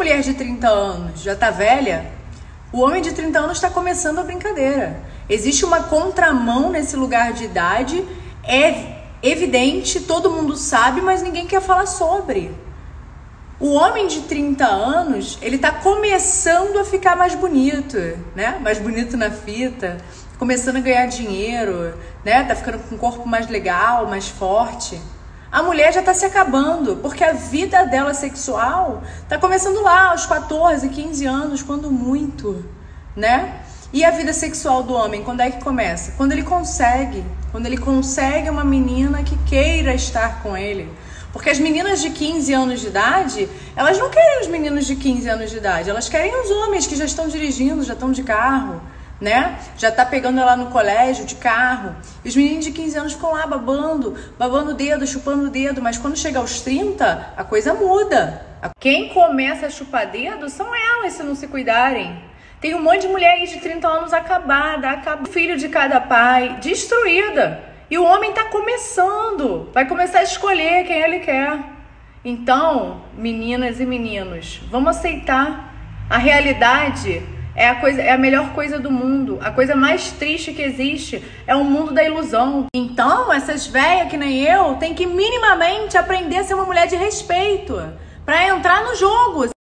mulher de 30 anos já tá velha, o homem de 30 anos está começando a brincadeira. Existe uma contramão nesse lugar de idade, é evidente, todo mundo sabe, mas ninguém quer falar sobre. O homem de 30 anos, ele tá começando a ficar mais bonito, né? Mais bonito na fita, começando a ganhar dinheiro, né? Tá ficando com um corpo mais legal, mais forte. A mulher já tá se acabando, porque a vida dela sexual tá começando lá aos 14, 15 anos, quando muito, né? E a vida sexual do homem, quando é que começa? Quando ele consegue uma menina que queira estar com ele. Porque as meninas de 15 anos de idade, elas não querem os meninos de 15 anos de idade, elas querem os homens que já estão dirigindo, já estão de carro, né? Já tá pegando ela no colégio de carro. E os meninos de 15 anos ficam lá babando o dedo, chupando o dedo, mas quando chega aos 30, a coisa muda. Quem começa a chupar dedo são elas, se não se cuidarem. Tem um monte de mulher aí de 30 anos acabada, filho de cada pai, destruída. E o homem tá começando, vai começar a escolher quem ele quer. Então, meninas e meninos, vamos aceitar. A realidade é a melhor coisa do mundo. A coisa mais triste que existe é o mundo da ilusão. Então, essas velhas que nem eu, tem que minimamente aprender a ser uma mulher de respeito, para entrar no jogo.